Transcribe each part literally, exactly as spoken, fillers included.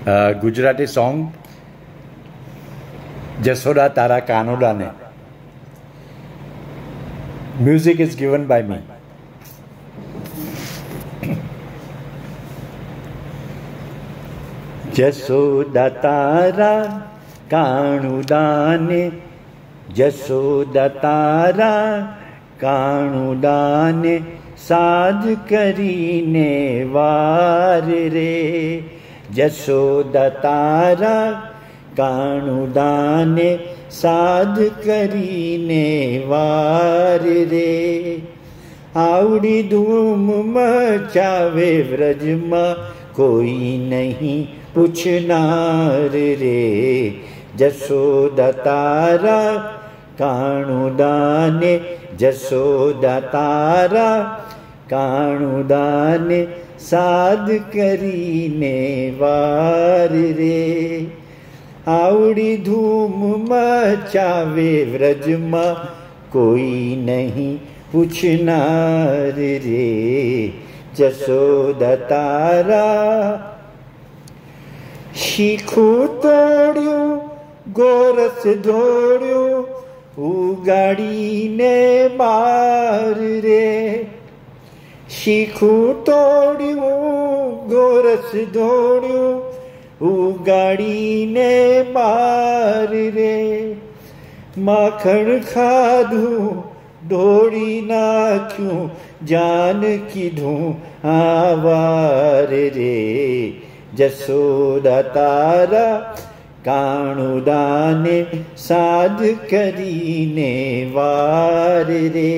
Gujarati song Jasoda તારા કાનોડાને. Music is given by me. Jasoda તારા કાણુડાને, જસોદા તારા કાણુડાને સાજ કરીને વાર રે. જસોદા તારા કાણુડાને સાજ કરીને વાર રે. આવડી ધૂમ મચાવે વ્રજમાં કોઈ નહીં પૂછનાર રે. જસોદા તારા કાણુડાને, જસોદા તારા કાણુડાને સાદ કરીને વાર રે. આવડી ધૂમ મચાવે વ્રજમાં કોઈ નહીં પૂછનાર રે. જસોદા તારા શીખું તોડ્યું, ગોરસ ધોડ્યું, ઉગાડીને બાર રે. શીખું તોડ્યું, ગોરસ ધોડ્યું, ઉગાડીને બાર રે. માખણ ખાધું, ઢોળી નાખ્યું, જાન કીધું આવાર રે. જસોદા તારા કાણુડાને સાદ કરીને વાર રે.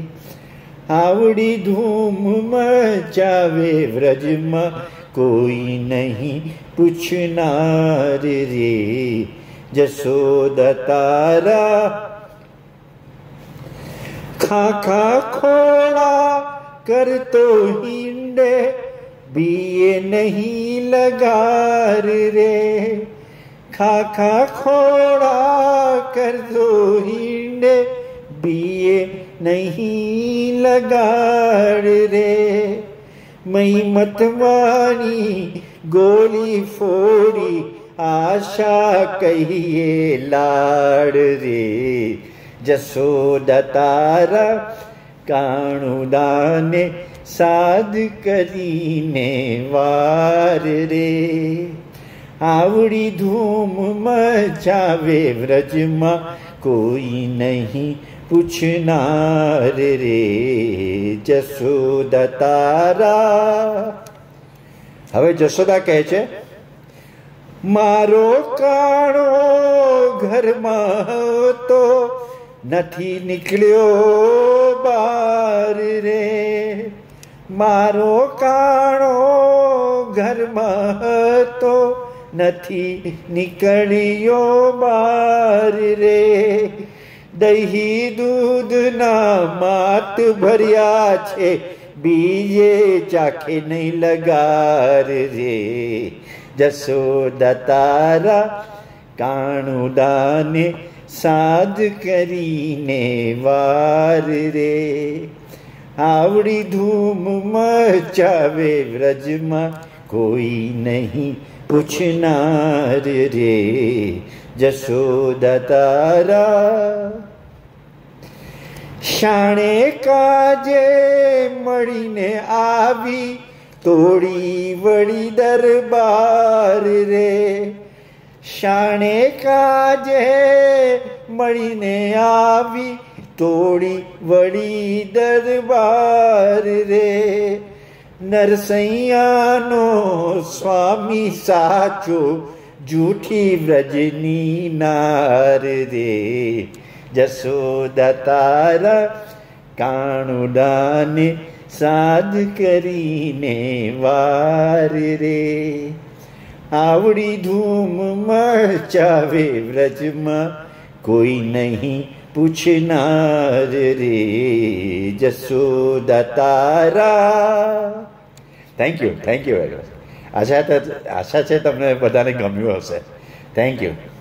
આવડી ધૂમ મચાવે વ્રજમાં કોઈ નહીં પૂછનાર રે. જસોદા તારા ખાખા ખોળા કરતો હિંડે, બીએ નહીં લગાર રે. ખાખા ખોળા કરતો હિંડે, બીએ નહીં લગાડ રે. મઈ મતવાની ગોળી ફોડી, આશા કહીએ લાડ રે. જસોદા તારા કાણુડાને સાદ કરીને વાર રે. આવડી ધૂમ મચાવે વ્રજમાં કોઈ નહીં પૂછનાર રે. જસોદા તારા. હવે જશોદા કહે છે, મારો કાણો ઘરમાં તો નથી નીકળ્યો બાર રે. મારો કાણો ઘરમાં તો નથી નીકળ્યો બાર રે. દહીં દૂધના માત ભર્યા છે, બીજે ચાખે નહીં લગાર રે. જસોદા તારા કાણુડાને સાદ કરીને વાર રે. આવડી ધૂમ મચાવે વ્રજમાં કોઈ નહીં પૂછનાર રે. જસોદા તારા શાણે કાજે મળીને આવી, તોડી વળી દરબાર રે. શાણે કાજે મળીને આવી, તોડી વળી દરબાર રે. નરસૈયાનો સ્વામી સાચો, જૂઠી વ્રજની નાર રે. જસોદા તારા કાણુડાને સાદ કરીને વાર રે. આવડી ધૂમ મચાવે વ્રજમાં કોઈ નહીં પૂછનાર રે. જસોદા તારા. Thank you, thank you very much. આશા આશા છે તમને બધાને ગમ્યું હશે. Thank you.